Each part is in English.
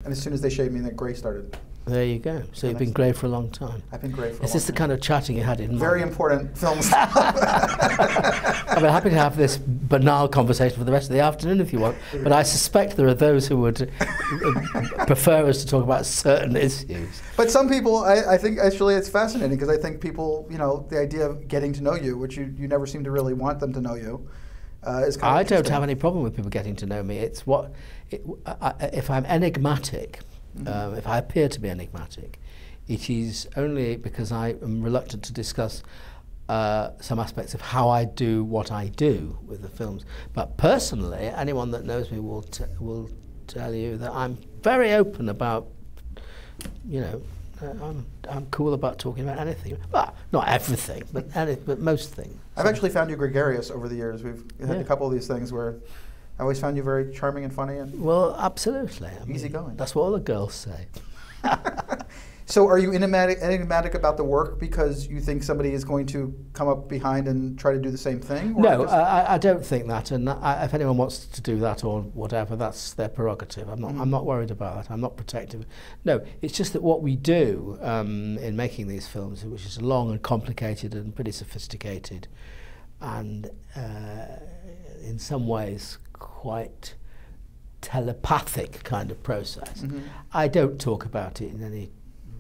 And as soon as they shaved me, the grey started. There you go. So you've been grey for a long time. I've been grey for a long time. Is this the kind of chatting you had in mind? Very important film stuff. I'm happy to have this banal conversation for the rest of the afternoon if you want, but I suspect there are those who would prefer us to talk about certain issues. But some people, I think actually it's fascinating because I think people, you know, the idea of getting to know you, which you never seem to really want them to know you, is kind of I don't have any problem with people getting to know me. It's what, if I'm enigmatic, if I appear to be enigmatic, it is only because I am reluctant to discuss some aspects of how I do what I do with the films. But personally, anyone that knows me will tell you that I'm very open about, you know, I'm cool about talking about anything. Well, not everything, but most things. I've actually found you gregarious over the years. We've had a couple of these things where I always found you very charming and funny and well, absolutely. I mean, easygoing. That's what all the girls say. So are you enigmatic about the work because you think somebody is going to come up behind and try to do the same thing? Or No, I don't think that. And if anyone wants to do that or whatever, that's their prerogative. I'm not worried about that. I'm not protective. No, it's just that what we do in making these films, which is long and complicated and pretty sophisticated, and in some ways quite telepathic kind of process. I don't talk about it in any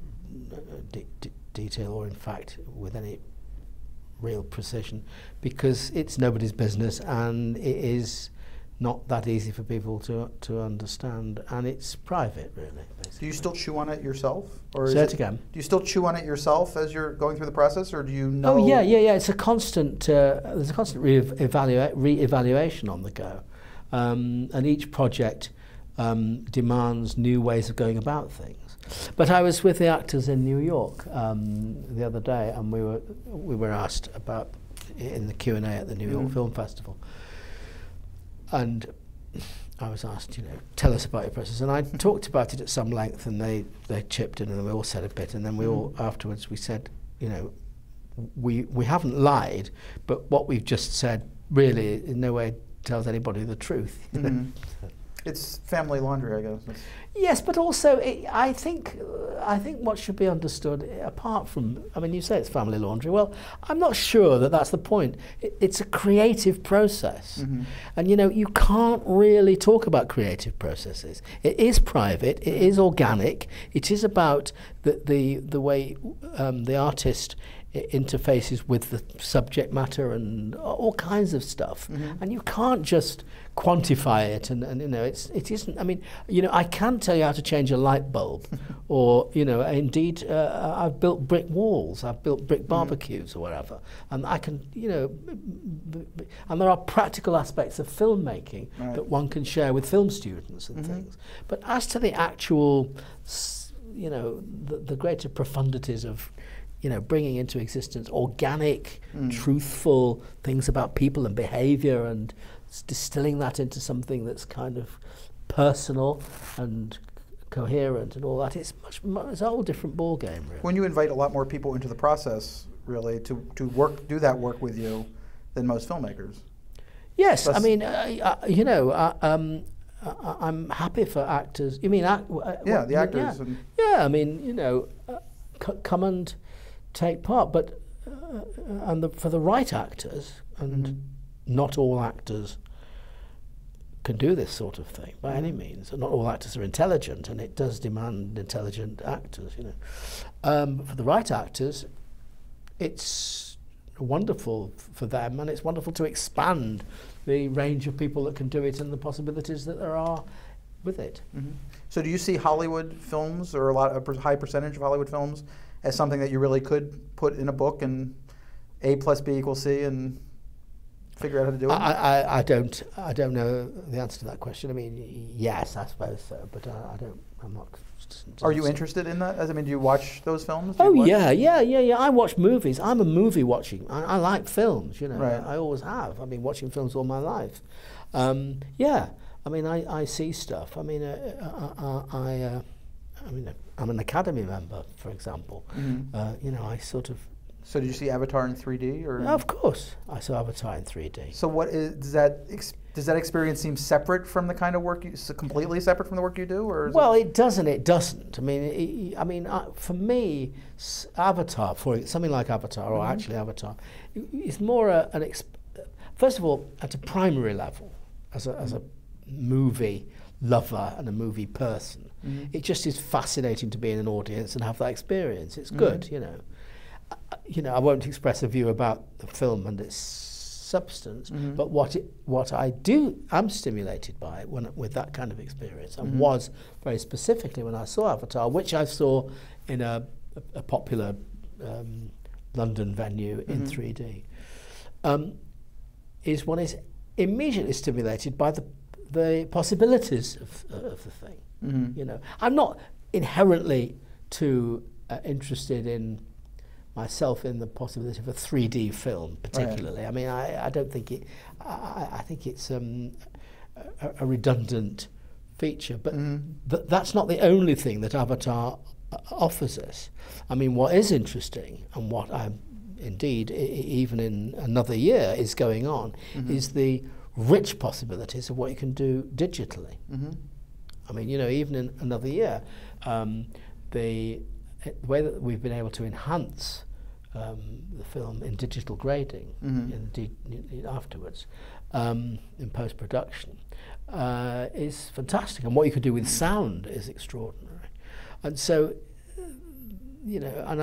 detail or in fact with any real precision because it's nobody's business and it is not that easy for people to understand and it's private really, basically. Do you still chew on it yourself? Or Say it again. Do you still chew on it yourself as you're going through the process or do you know? Oh yeah, it's a constant, there's a constant re-evaluation on the go. And each project demands new ways of going about things. But I was with the actors in New York the other day, and we were asked about in the Q&A at the New York Film Festival, and I was asked, you know, tell us about your process, and I talked about it at some length, and they chipped in, and we all said a bit, and then we all afterwards we said, you know, we haven't lied, but what we've just said really in no way tells anybody the truth. You know? It's family laundry, I guess. Yes, but also I think what should be understood, apart from, I mean, you say it's family laundry. Well, I'm not sure that that's the point. It's a creative process, and you know you can't really talk about creative processes. It is private. It is organic. It is about the way the artist interfaces with the subject matter and all kinds of stuff, and you can't just quantify it. And you know, it isn't. I mean, you know, I can tell you how to change a light bulb, or you know, indeed, I've built brick walls, I've built brick barbecues or whatever, and I can, you know, and there are practical aspects of filmmaking that one can share with film students and things. But as to the actual, you know, the greater profundities of, you know, bringing into existence organic, truthful things about people and behaviour and distilling that into something that's kind of personal and coherent and all that, it's it's a whole different ball game, really. When you invite a lot more people into the process, really, to do that work with you than most filmmakers. Yes, I mean, you know, I'm happy for actors. You mean, yeah, the actors. Yeah, I mean, you know, come and take part, but for the right actors, and not all actors can do this sort of thing by any means. Not all actors are intelligent, and it does demand intelligent actors, you know. For the right actors, it's wonderful for them, and it's wonderful to expand the range of people that can do it and the possibilities that there are with it. So do you see Hollywood films, or a high percentage of Hollywood films, as something that you really could put in a book and A plus B equals C and figure out how to do it? I don't know the answer to that question. I mean, yes, I suppose so, but I'm not. Are you interested in that? I mean, do you watch those films? Yeah. I watch movies. I'm a movie watching. I like films, you know. Right. I always have. I've been watching films all my life. Yeah. I mean, I see stuff. I mean, I mean, I'm an Academy member, for example. You know, I sort of. So did you see Avatar in 3D, or? Of course, I saw Avatar in 3D. So what is does Does that experience seem separate from the kind of work completely separate from the work you do, or? Well, it doesn't. It doesn't. I mean, for me, Avatar, something like Avatar, or actually Avatar, is more first of all, at a primary level, as a movie lover and a movie person, it just is fascinating to be in an audience and have that experience. It's good, you know. I won't express a view about the film and its substance, but what I'm stimulated by with that kind of experience, and was very specifically when I saw Avatar, which I saw in a popular London venue in 3D, is one is immediately stimulated by the possibilities of the thing. You know, I'm not inherently too interested in myself in the possibility of a 3D film, particularly. Right. I mean, I don't think it. I think it's a redundant feature, but that's not the only thing that Avatar offers us. I mean, what is interesting, and what I'm indeed even in another year is going on, is the rich possibilities of what you can do digitally. I mean, you know, even in another year, the way that we've been able to enhance the film in digital grading afterwards, in post-production, is fantastic. And what you can do with sound is extraordinary. And so, you know, and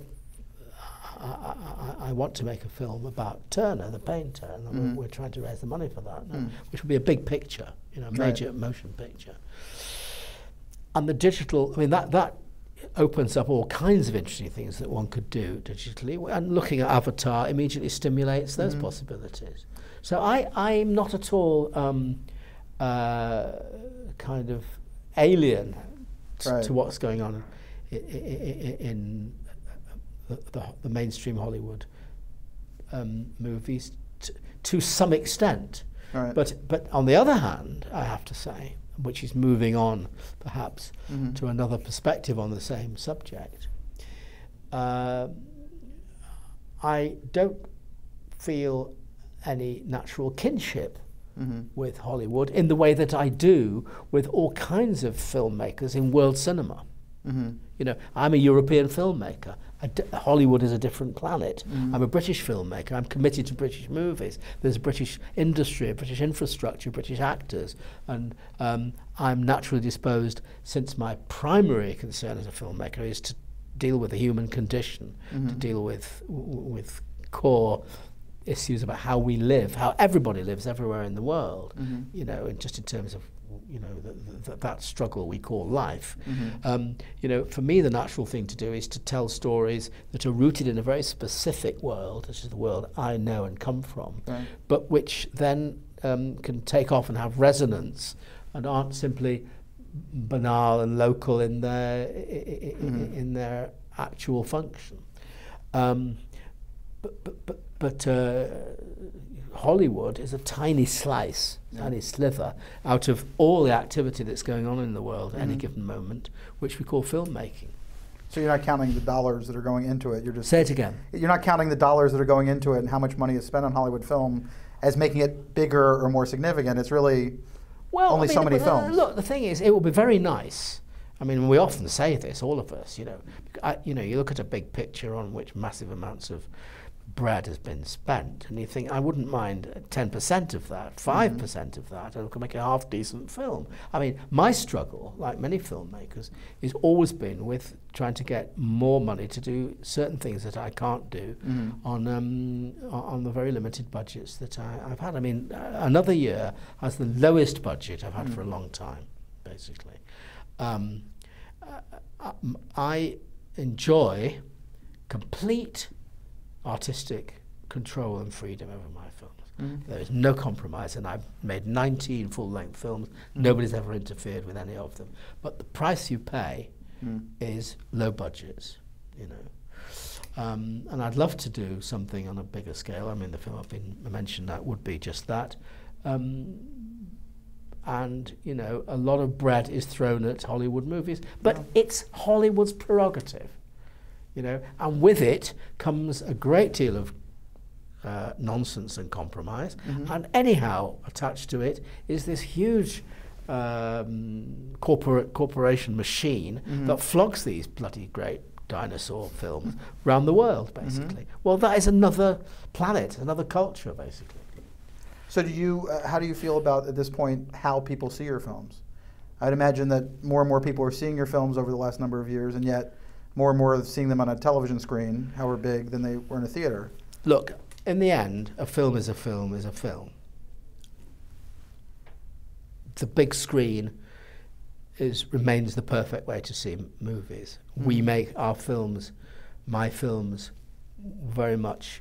I want to make a film about Turner, the painter, and we're trying to raise the money for that, which will be a big picture, you know, major motion picture. And the digital, I mean, that opens up all kinds of interesting things that one could do digitally, and looking at Avatar immediately stimulates those possibilities. So I'm not at all kind of alien to what's going on in the mainstream Hollywood movies to some extent. Right. But on the other hand, I have to say, which is moving on perhaps to another perspective on the same subject, I don't feel any natural kinship with Hollywood in the way that I do with all kinds of filmmakers in world cinema. You know, I'm a European filmmaker. Hollywood is a different planet. I'm a British filmmaker. I'm committed to British movies. There's a British industry, a British infrastructure, British actors, and I'm naturally disposed, since my primary concern as a filmmaker is to deal with the human condition, to deal with core issues about how we live, how everybody lives everywhere in the world, you know, and just in terms of, you know, that struggle we call life. You know, for me, the natural thing to do is to tell stories that are rooted in a very specific world, which is the world I know and come from, but which then can take off and have resonance and aren't simply banal and local in their actual function. But Hollywood is a tiny slice, tiny sliver out of all the activity that's going on in the world at any given moment, which we call filmmaking. So you're not counting the dollars that are going into it. You're just say it again. You're not counting the dollars that are going into it and how much money is spent on Hollywood film as making it bigger or more significant. It's really only so many films. Look, the thing is, it will be very nice. I mean, we often say this, all of us. You know, you look at a big picture on which massive amounts of bread has been spent, and you think, I wouldn't mind 10% of that, 5% of that, and I could make a half-decent film. I mean, my struggle, like many filmmakers, has always been with trying to get more money to do certain things that I can't do on the very limited budgets that I've had. I mean, another year has the lowest budget I've had for a long time, basically. I enjoy complete artistic control and freedom over my films. There is no compromise, and I've made 19 full-length films. Nobody's ever interfered with any of them. But the price you pay is low budgets, you know. And I'd love to do something on a bigger scale. I mean, the film I've mentioned that would be just that. And, you know, a lot of bread is thrown at Hollywood movies, but it's Hollywood's prerogative. You know, and with it comes a great deal of nonsense and compromise. And anyhow, attached to it is this huge corporation machine that flogs these bloody great dinosaur films around the world, basically. Well, that is another planet, another culture, basically. So do you, how do you feel about, at this point, how people see your films? I'd imagine that more and more people are seeing your films over the last number of years, and yet more and more are seeing them on a television screen, however big, than they were in a theater. Look, in the end, a film is a film is a film. The big screen remains the perfect way to see movies. We make our films, my films, very much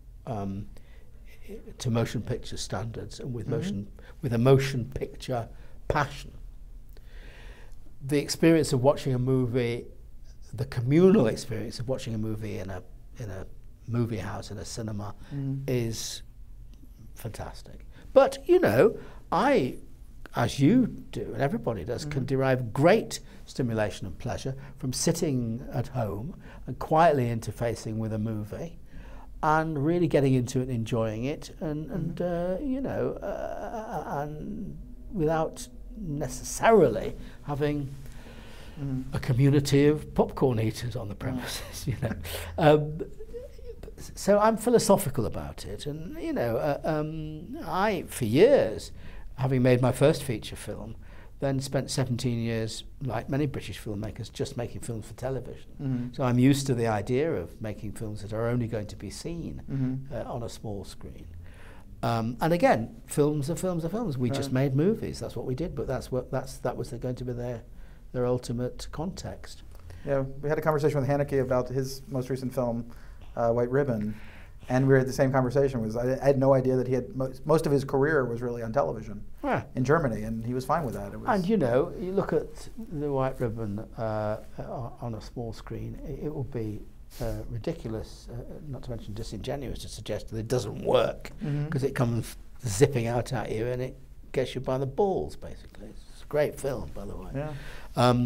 to motion picture standards and with with a motion picture passion. The experience of watching a movie, the communal experience of watching a movie in a movie house, in a cinema, is fantastic. But, you know, I, as you do, and everybody does, can derive great stimulation and pleasure from sitting at home and quietly interfacing with a movie and really getting into it and enjoying it, and you know, and without necessarily having a community of popcorn eaters on the premises, you know. So I'm philosophical about it, and you know, I, for years, having made my first feature film, then spent 17 years, like many British filmmakers, just making films for television. So I'm used to the idea of making films that are only going to be seen on a small screen. And again, films are films are films. We just made movies. That's what we did. But that was going to be their ultimate context. Yeah, we had a conversation with Haneke about his most recent film, White Ribbon, and we were at the same conversation. I had no idea that he had most of his career was really on television in Germany, and he was fine with that. And you know, you look at the White Ribbon on a small screen, it will be ridiculous, not to mention disingenuous, to suggest that it doesn't work, because it comes zipping out at you and it gets you by the balls, basically. It's a great film, by the way. Yeah.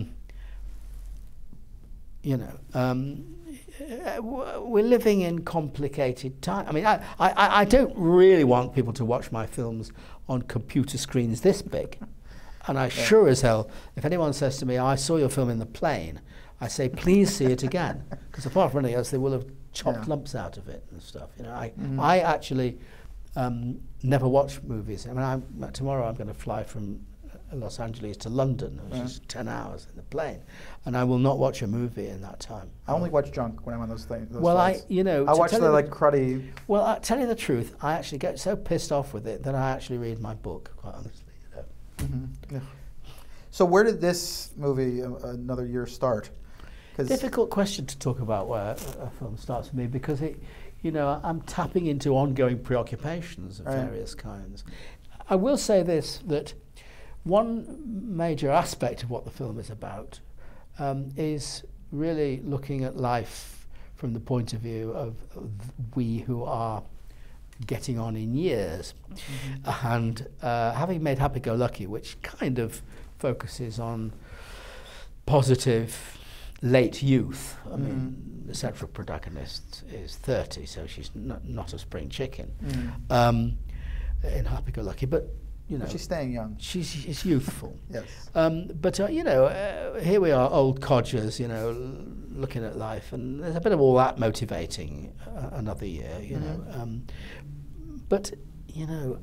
You know, we're living in complicated times. I mean, I don't really want people to watch my films on computer screens this big. And I sure as hell, if anyone says to me, I saw your film in the plane, I say, please see it again. Because apart from anything else, they will have chopped lumps out of it and stuff. You know, I actually never watch movies. I mean, tomorrow I'm going to fly from Los Angeles to London, which is 10 hours in the plane, and I will not watch a movie in that time. I only watch junk when I'm on those things. Well, I watch the like cruddy. Well, I tell you the truth, I actually get so pissed off with it that I actually read my book, quite honestly. You know. Yeah. So where did this movie, Another Year, start? Difficult question to talk about where a film starts for me, because it, you know, I'm tapping into ongoing preoccupations of various kinds. I will say this, that one major aspect of what the film is about is really looking at life from the point of view of we who are getting on in years. And having made Happy-Go-Lucky, which kind of focuses on positive late youth. I mean, the central protagonist is 30, so she's not a spring chicken in Happy-Go-Lucky, but you know, but she's staying young. She's youthful. Yes. But you know, here we are, old codgers, you know, looking at life, and there's a bit of all that motivating another year, you know. But you know,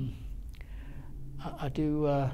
I do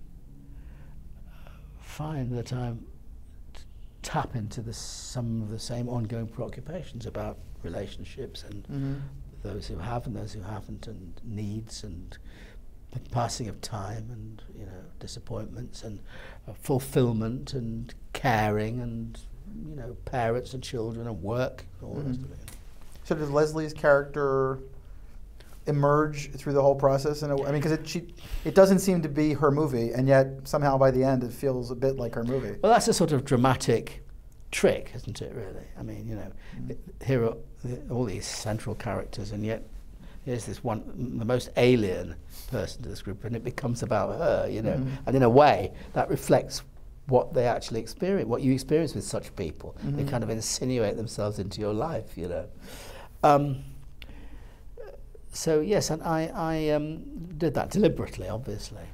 find that I tap into some of the same ongoing preoccupations about relationships and those who have and those who haven't, and needs and the passing of time, and you know, disappointments and fulfillment and caring, and you know, parents and children and work and all the rest of it. So does Lesley's character emerge through the whole process? I mean, because it doesn't seem to be her movie, and yet somehow by the end it feels a bit like her movie. Well, that's a sort of dramatic trick, isn't it? Really, I mean, you know, here are all these central characters, and yet here's this one, the most alien person to this group, and it becomes about her, you know. And in a way, that reflects what they actually experience, what you experience with such people. They kind of insinuate themselves into your life, you know. So yes, and I did that deliberately, obviously.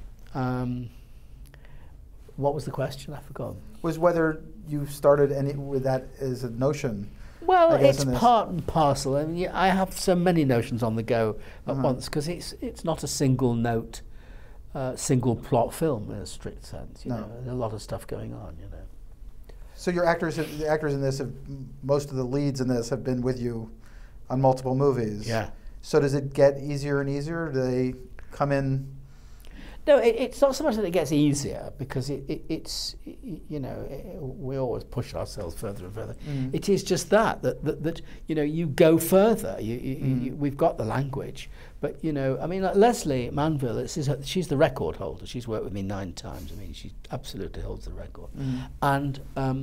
What was the question? I forgot. Was whether you started any with that as a notion. Well, it's part and parcel, and I have so many notions on the go at once because it's not a single note, single plot film in a strict sense. You know, there's a lot of stuff going on. You know. So the actors in this most of the leads in this have been with you on multiple movies. Yeah. So does it get easier and easier? Do they come in? No, it's not so much that it gets easier because it's you know, we always push ourselves further and further. It is just that you know, you go further. We've got the language, but you know, I mean, like Lesley Manville, she's the record holder. She's worked with me 9 times. I mean, she absolutely holds the record, and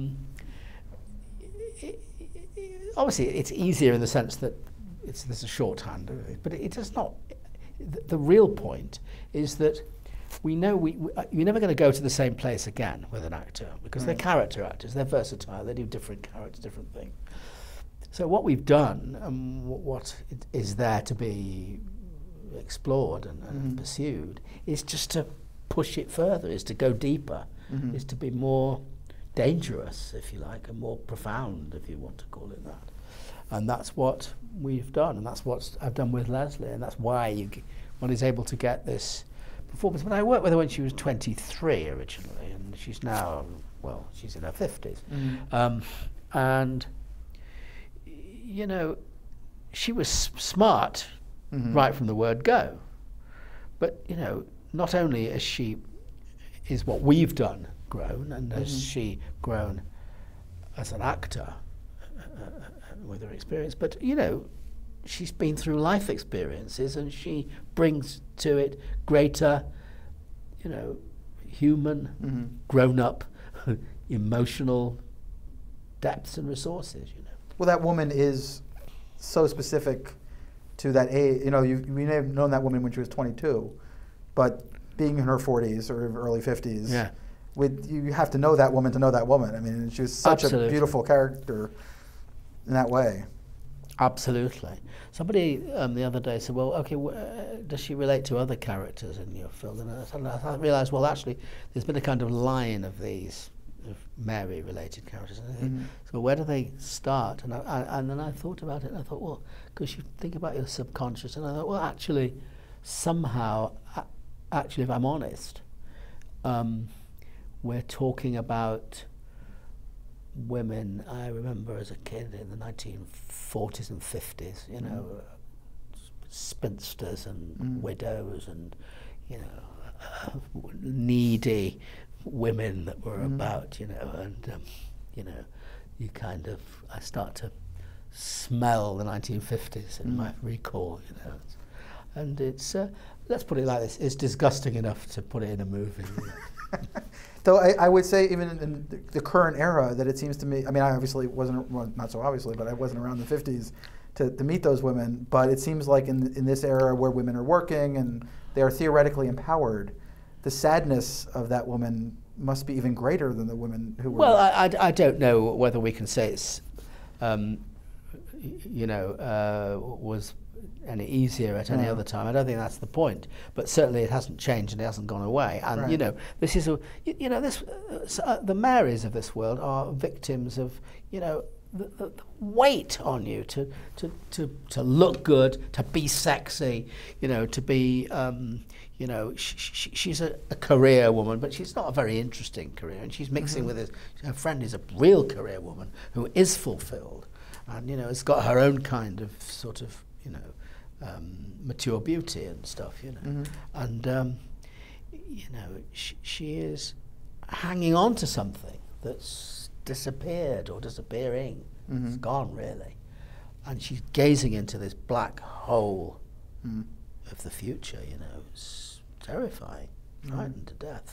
obviously it's easier in the sense that there's a shorthand, but it does not. The real point is that we know you're never going to go to the same place again with an actor because they're character actors, they're versatile, they do different characters, different things. So what we've done and what is there to be explored and pursued is just to push it further, is to go deeper, is to be more dangerous, if you like, and more profound, if you want to call it that. And that's what we've done, and that's what I've done with Lesley, and that's why one is able to get this performance. But I worked with her when she was 23 originally, and she's now, well, she's in her 50s. And, you know, she was smart right from the word go. But, you know, not only is what we've done grown, and has she grown as an actor with her experience, but, you know, she's been through life experiences and she brings to it greater, you know, human, grown-up, emotional depths and resources, you know. Well, that woman is so specific to that age. You know, we may have known that woman when she was 22, but being in her 40s or early 50s, you have to know that woman to know that woman. I mean, she was such a beautiful character in that way. Absolutely. Somebody the other day said, well, okay, does she relate to other characters in your film? And I realised, well, actually, there's been a kind of line of these Mary-related characters. So where do they start? And then I thought about it, and I thought, well, because you think about your subconscious, and I thought, well, actually, somehow, if I'm honest, we're talking about women I remember as a kid in the 1940s and 50s, you know, spinsters and widows and, you know, needy women that were about, you know, and, you know, I start to smell the 1950s in my recall, you know. And it's, let's put it like this, it's disgusting enough to put it in a movie. Though I would say even in the current era that it seems to me, I mean, I obviously wasn't, well, not so obviously, but I wasn't around the 50s to meet those women, but it seems like in this era where women are working and they are theoretically empowered, the sadness of that woman must be even greater than the women who were... Well, I don't know whether we can say it's, you know, was any easier at any other time. I don't think that's the point. But certainly it hasn't changed and it hasn't gone away. And, you know, this is, you know, the Marys of this world are victims of, you know, the weight on you to look good, to be sexy, you know, to be, you know, she's a career woman, but she's not a very interesting career. And she's mixing with her friend is a real career woman who is fulfilled. And, you know, has got her own kind of sort of, you know, mature beauty and stuff, you know. And, you know, she is hanging on to something that's disappeared or disappearing. It's gone, really. And she's gazing into this black hole of the future, you know. It's terrifying, frightened to death.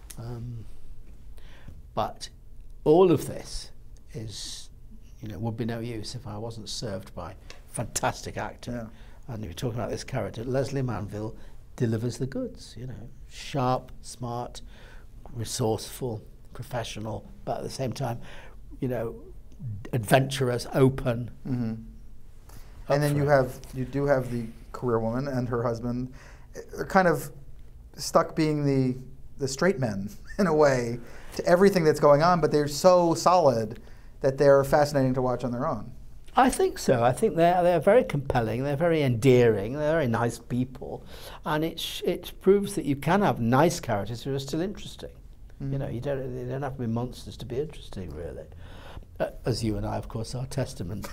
But all of this is, you know, would be no use if I wasn't served by fantastic acting. And if you're talking about this character, Lesley Manville delivers the goods, you know. Sharp, smart, resourceful, professional, but at the same time, you know, adventurous, open. And then you do have the career woman, and her husband are kind of stuck being the straight men in a way to everything that's going on, but they're so solid that they're fascinating to watch on their own. I think so. I think they're very compelling. They're very endearing. They're very nice people, and it proves that you can have nice characters who are still interesting. Mm. You know, they don't have to be monsters to be interesting, really. As you and I, of course, are testament.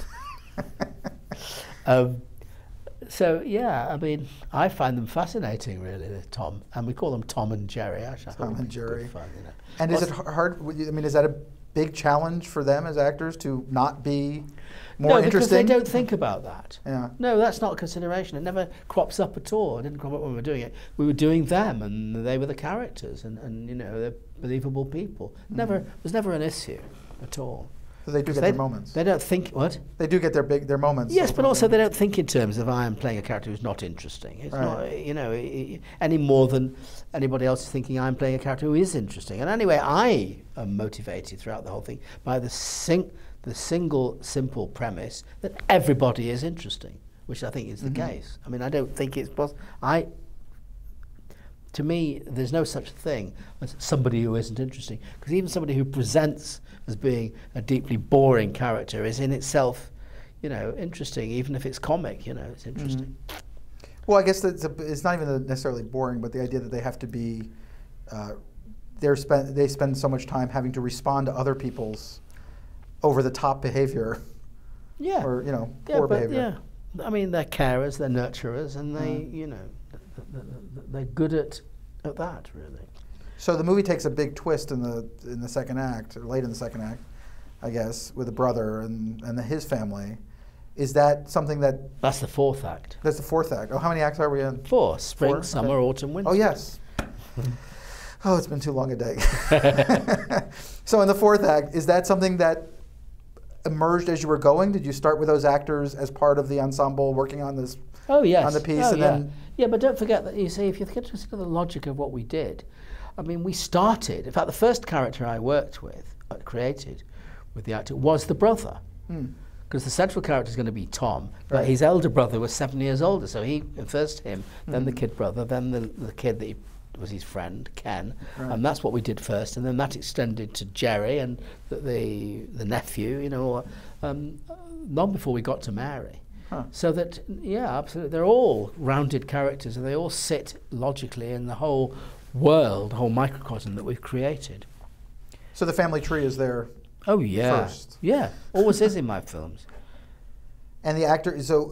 So yeah, I mean, I find them fascinating, really. Tom, and we call them Tom and Jerry. Actually, Tom and Jerry. Fun, you know. And is it hard? I mean, is that a big challenge for them as actors to not be more interesting? No, because they don't think about that. Yeah. No, that's not a consideration. It never crops up at all. It didn't crop up when we were doing it. We were doing them, and they were the characters, and you know, they're believable people. Never, there's never an issue at all. So they do get their moments. They don't think, what? They do get their moments. Yes, but also they don't think in terms of I am playing a character who's not interesting. It's not, you know, any more than anybody else is thinking I'm playing a character who is interesting. And anyway, I am motivated throughout the whole thing by the single, simple premise that everybody is interesting, which I think is the case. I mean, I don't think it's possible. To me, there's no such thing as somebody who isn't interesting, because even somebody who presents as being a deeply boring character is in itself, you know, interesting. Even if it's comic, you know, it's interesting. Well, I guess it's not even necessarily boring, but the idea that they have to be, they spend so much time having to respond to other people's over-the-top behavior. Yeah. Or, you know, poor behavior. Yeah. I mean, they're carers, they're nurturers, and they, you know, they're good at that, really. So the movie takes a big twist in the second act, or late in the second act, I guess, with the brother and his family. Is that something that... That's the fourth act. That's the fourth act. Oh, how many acts are we in? 4. Spring, summer, autumn, winter. Oh, yes. Oh, it's been too long a day. So in the fourth act, is that something that emerged as you were going? Did you start with those actors as part of the ensemble working on this? Oh, yes. On the piece, Yeah, but don't forget that, you see, if you consider the logic of what we did, I mean, we started, in fact, the first character I worked with, created with the actor, was the brother. Because the central character is going to be Tom, but his elder brother was 7 years older, so first him, then the kid brother, then the kid that was his friend, Ken, and that's what we did first, and then that extended to Jerry and the nephew, you know, long before we got to Mary. So that, yeah, absolutely, they're all rounded characters, and they all sit logically in the whole world, the whole microcosm that we've created. So the family tree is there. Oh yeah, first. Yeah, always is in my films. And the actor, so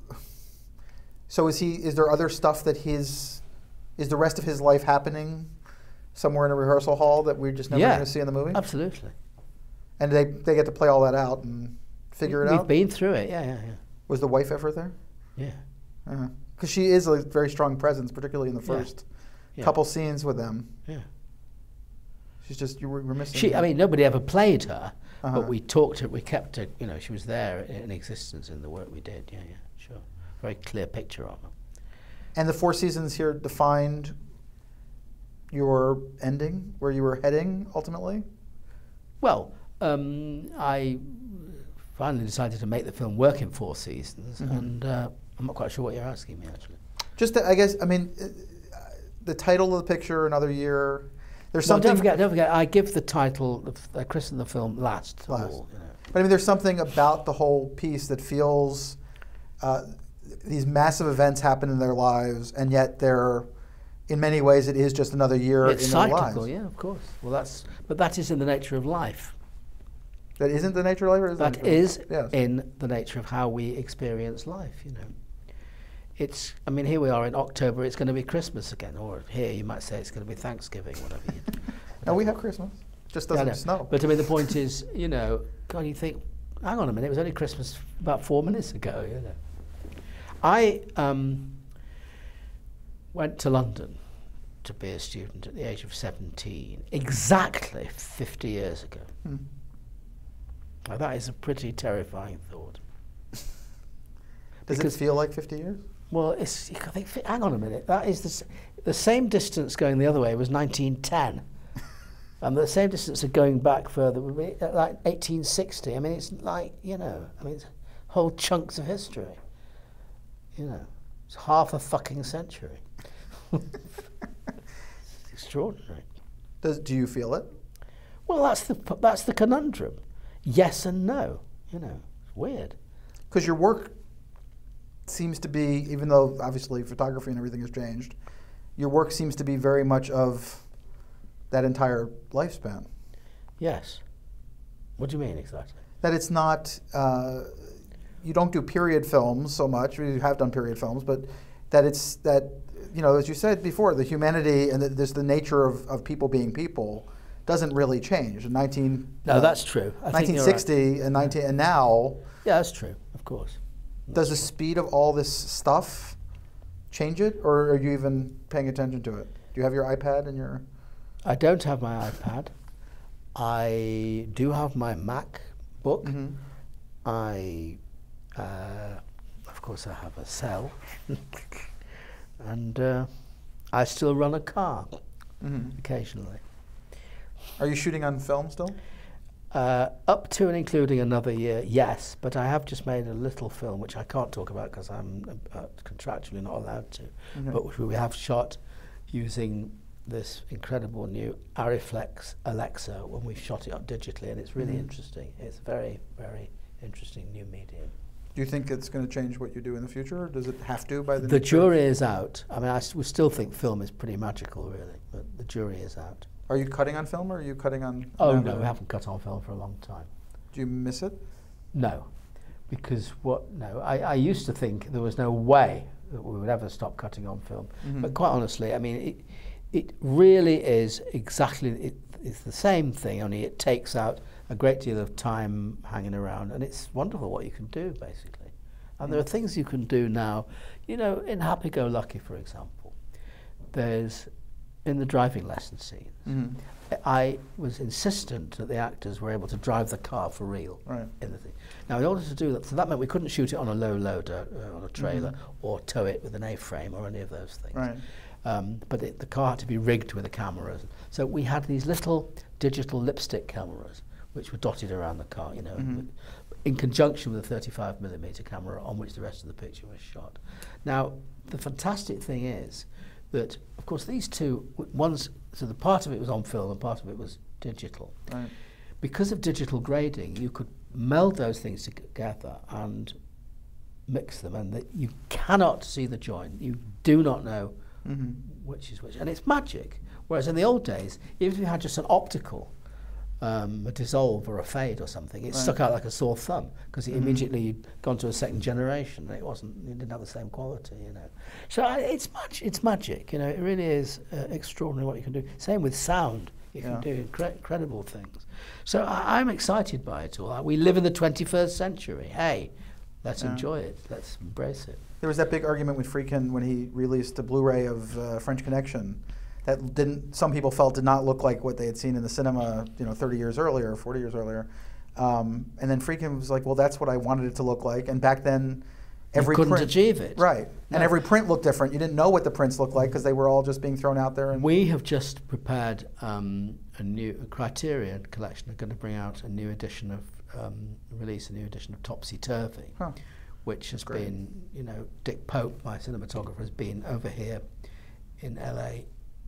is there other stuff that is the rest of his life happening somewhere in a rehearsal hall that we're just never going to see in the movie? Absolutely. And they get to play all that out and figure it out? We've been through it, yeah. Was the wife ever there? Yeah. Because she is a very strong presence, particularly in the first couple scenes with them. Yeah. She's just, we're missing. I mean, nobody ever played her, but we talked her, we kept her, you know, she was there in existence in the work we did. Yeah, sure. Very clear picture of her. And the 4 seasons here defined your ending, where you were heading ultimately? Well, I finally decided to make the film work in 4 seasons, and I'm not quite sure what you're asking me, actually. Just, I guess, I mean, the title of the picture, Another Year. There's something. Don't forget. I give the title, I christen the film last. All, you know. But I mean, there's something about the whole piece that feels these massive events happen in their lives, and yet they're, in many ways, it is just another year in their lives. It's cyclical, yeah, of course. Well, but that is in the nature of life. That isn't the nature of life, or is that is in the nature of how we experience life. You know. I mean, here we are in October, it's going to be Christmas again, or here you might say it's going to be Thanksgiving, whatever you do. No, we have Christmas, just doesn't snow. But I mean, the point is, you know, God, you think, hang on a minute, it was only Christmas about 4 minutes ago, you know. I went to London to be a student at the age of 17, exactly 50 years ago. Now, that is a pretty terrifying thought. Does it feel like 50 years? Well, you think, hang on a minute, that is the same distance going the other way was 1910. And the same distance of going back further would be like 1860. I mean, it's like, you know, I mean, it's whole chunks of history, you know. It's half a fucking century. It's extraordinary. Do you feel it? Well, that's the conundrum. Yes and no. You know, it's weird. Because your work seems to be, even though obviously photography and everything has changed, your work seems to be very much of that entire lifespan. Yes. What do you mean exactly? That it's not, you don't do period films so much, you have done period films, but that it's that, you know, as you said before, the humanity and the nature of people being people doesn't really change. No, that's true. 1960 and now. Yeah, that's true, of course. Does the speed of all this stuff change it, or are you even paying attention to it? Do you have your iPad and your... I don't have my iPad. I do have my MacBook. Mm-hmm. Of course, I have a cell. And I still run a car occasionally. Are you shooting on film still? Up to and including another year, yes, but I have just made a little film which I can't talk about because I'm contractually not allowed to, but which we have shot using this incredible new Ariflex Alexa when we shot it up digitally, and it's really interesting. It's a very, very interesting new medium. Do you think it's going to change what you do in the future, or does it have to by the The jury is out. I mean, we still think film is pretty magical, really, but the jury is out. Are you cutting on film, or are you cutting on... Oh, no, we haven't cut on film for a long time. Do you miss it? No, because I used to think there was no way that we would ever stop cutting on film. But quite honestly, I mean, it really is exactly, it's the same thing, only it takes out a great deal of time hanging around, and it's wonderful what you can do, basically. And there are things you can do now, you know, in Happy Go Lucky, for example. There's, in the driving lesson scenes, I was insistent that the actors were able to drive the car for real in the thing. Now, in order to do that, so that meant we couldn't shoot it on a low loader, on a trailer, or tow it with an A-frame or any of those things. But the car had to be rigged with the cameras. So we had these little digital lipstick cameras, which were dotted around the car, you know, in conjunction with a 35mm camera on which the rest of the picture was shot. Now, the fantastic thing is that, of course, these two, so the part of it was on film and part of it was digital. Because of digital grading, you could meld those things together and mix them, and you cannot see the join. You do not know which is which, and it's magic. Whereas in the old days, even if you had just an optical, a dissolve or a fade or something, it stuck out like a sore thumb because it immediately gone to a second generation, and it didn't have the same quality, you know. So it's magic, you know. It really is extraordinary what you can do. Same with sound, you can do incredible things. So I'm excited by it all. We live in the 21st century. Hey, let's enjoy it. Let's embrace it. There was that big argument with Friedkin when he released a Blu-ray of French Connection that some people felt did not look like what they had seen in the cinema, you know, 30 years earlier, 40 years earlier. And then Friedkin was like, well, that's what I wanted it to look like. And back then, every print couldn't achieve it. Right. No. And every print looked different. You didn't know what the prints looked like because they were all just being thrown out there. And we have just prepared a new Criterion collection. They're going to bring out a new edition of, release a new edition of Topsy Turvy, which has been, you know, Dick Pope, my cinematographer, has been over here in LA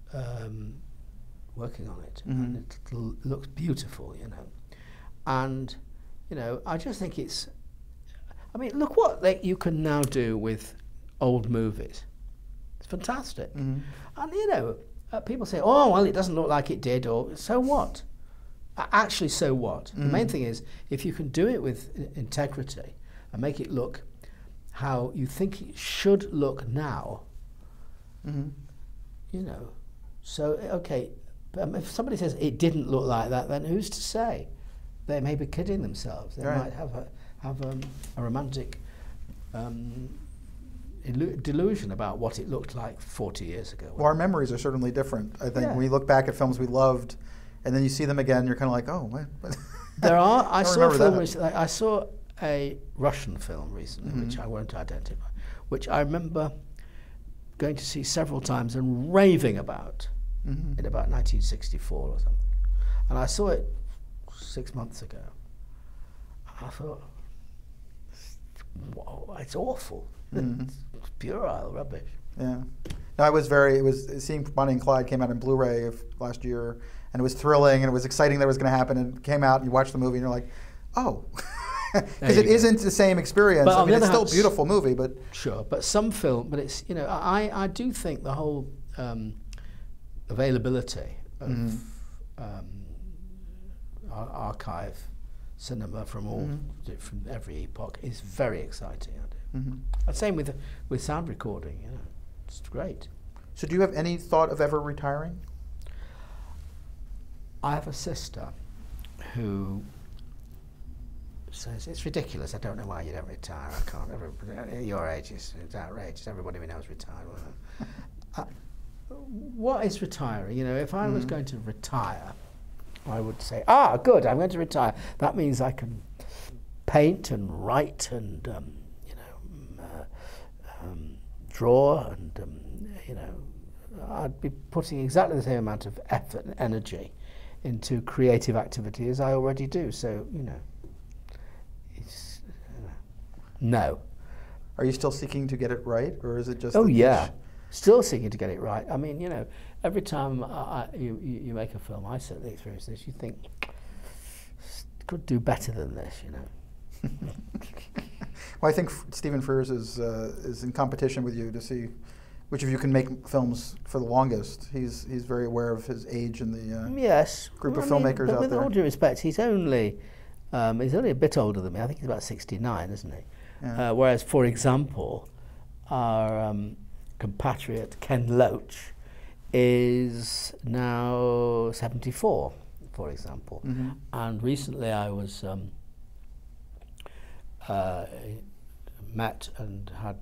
working on it, and it looks beautiful, you know. And, you know, I just think it's, I mean, look what you can now do with old movies. It's fantastic. And, you know, people say, oh, well, it doesn't look like it did, or so what? Actually, so what? The main thing is, if you can do it with integrity and make it look how you think it should look now, you know. So, okay, if somebody says it didn't look like that, then who's to say? They may be kidding themselves. They might have a romantic delusion about what it looked like 40 years ago. Well, our memories are certainly different. I think when we look back at films we loved, and then you see them again, you're kind of like, oh, what? There are. I saw a film recently. I saw a Russian film recently, which I won't identify, which I remember going to see several times and raving about in about 1964 or something. And I saw it 6 months ago. And I thought, whoa, it's awful. It's puerile rubbish. Yeah. No, it was seeing Bonnie and Clyde came out in Blu-ray last year, and it was thrilling, and it was exciting that it was going to happen, and it came out, and you watch the movie, and you're like, oh. Because it isn't the same experience. But I mean, it's still a beautiful movie, but... Sure, but some film, but it's, you know, I do think the whole availability of archive cinema from from every epoch is very exciting. I do. And same with sound recording, you know. It's great. So do you have any thought of ever retiring? I have a sister who says, it's ridiculous, I don't know why you don't retire, I can't ever, at your age it's outrageous, everybody we know is retired. What is retiring? You know, if I was going to retire, I would say, good, I'm going to retire. That means I can paint and write and, draw and, you know, I'd be putting exactly the same amount of effort and energy into creative activity as I already do. So, you know, it's, no. Are you still seeking to get it right, or is it just... Oh, yeah. Still seeking to get it right. I mean, you know, every time you make a film, I certainly experience this, you think, could do better than this, you know. Well, I think Stephen Frears is in competition with you to see which of you can make films for the longest. He's very aware of his age and the yes. group of filmmakers out there. With all due respect, he's only a bit older than me. I think he's about 69, isn't he? Yeah. Whereas, for example, our compatriot Ken Loach is now 74, for example. And recently I was met and had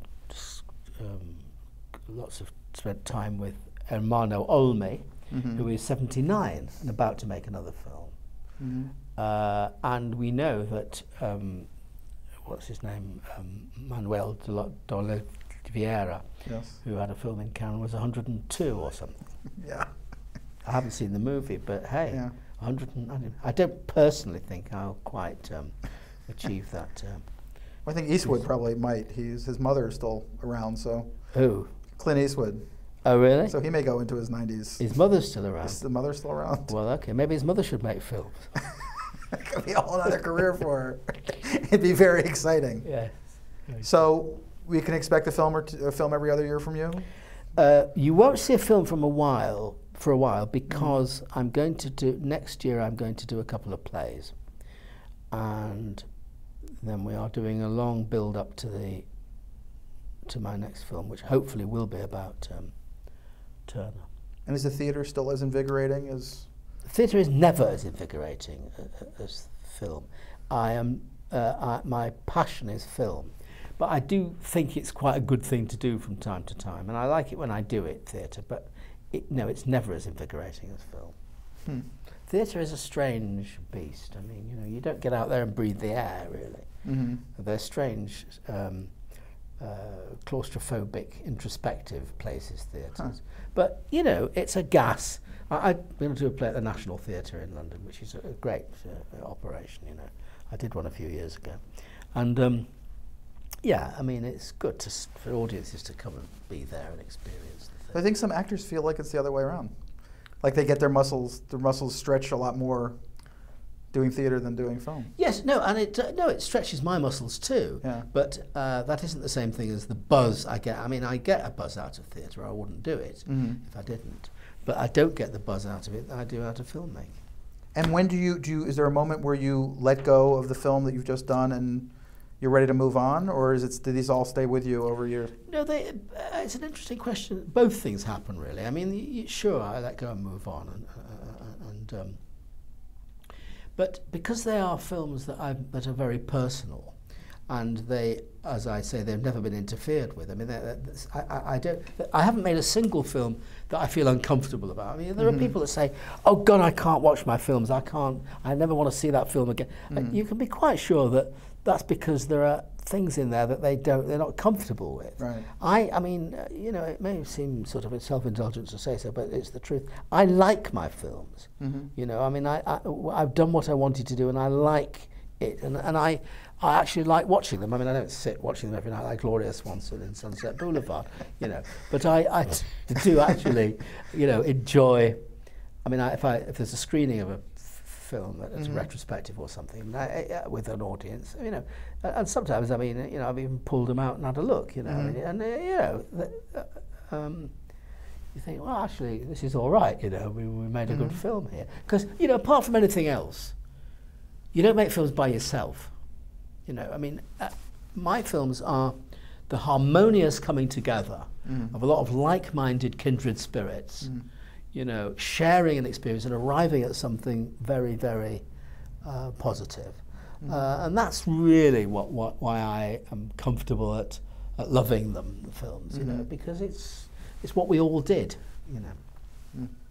spent time with Ermanno Olmi, who is 79 and about to make another film. And we know that what's his name, Manuel de Oliveira, yes, who had a film in Cannes, was 102 or something. Yeah. I haven't seen the movie, but hey, yeah. 100. I don't personally think I'll quite achieve that. Well, I think Eastwood probably might. His mother's still around, so. Who? Clint Eastwood. Oh, really? So he may go into his 90s. His mother's still around? Is the mother still around? Well, okay. Maybe his mother should make films. That could be a whole other career for her. It'd be very exciting. Yeah. So we can expect a film every other year from you? You won't see a film for a while, because I'm going to do, next year I'm going to do a couple of plays. And then we are doing a long build up to my next film, which hopefully will be about Turner. And is the theatre still as invigorating as? Theatre is never as invigorating as film. My passion is film, but I do think it's quite a good thing to do from time to time, and I like it when I do it, theatre. But it's never as invigorating as film. Theatre is a strange beast. I mean, you know, you don't get out there and breathe the air, really. They're strange, claustrophobic, introspective places, theatres. But, you know, it's a gas. I'm going to do a play at the National Theatre in London, which is a great operation, you know. I did one a few years ago. And, yeah, I mean, it's good for audiences to come and be there and experience the thing. I think some actors feel like it's the other way around. Like they get their muscles stretch a lot more doing theatre than doing film. Yes, no, and it stretches my muscles too. Yeah. But that isn't the same thing as the buzz I get. I mean, I get a buzz out of theatre. I wouldn't do it if I didn't. But I don't get the buzz out of it that I do out of filmmaking. And when do you is there a moment where you let go of the film that you've just done and you're ready to move on, or do these all stay with you over years? No, it's an interesting question. Both things happen, really. I mean, sure, I let go and move on, but because they are films that are very personal, and they, as I say, they've never been interfered with. I mean, I haven't made a single film that I feel uncomfortable about. I mean, there are people that say, "Oh God, I can't watch my films. I never want to see that film again." You can be quite sure that that's because there are things in there that they're not comfortable with. Right. I mean, you know, it may seem sort of self-indulgent to say so, but it's the truth. I like my films. You know, I mean, I've done what I wanted to do, and I like it, and I actually like watching them. I mean, I don't sit watching them every night like Gloria Swanson in Sunset Boulevard, you know, but I do actually, you know, enjoy. I mean, if there's a screening of a film that's a retrospective or something with an audience, you know, and sometimes, I mean, you know, I've even pulled them out and had a look, you know, and you know, you think, well, actually, this is all right, you know, we made a good film here, because, you know, apart from anything else, you don't make films by yourself, you know. I mean, my films are the harmonious coming together of a lot of like-minded kindred spirits. You know, sharing an experience and arriving at something very, very positive. And that's really why I am comfortable at loving them, the films, you know, because it's what we all did, you know.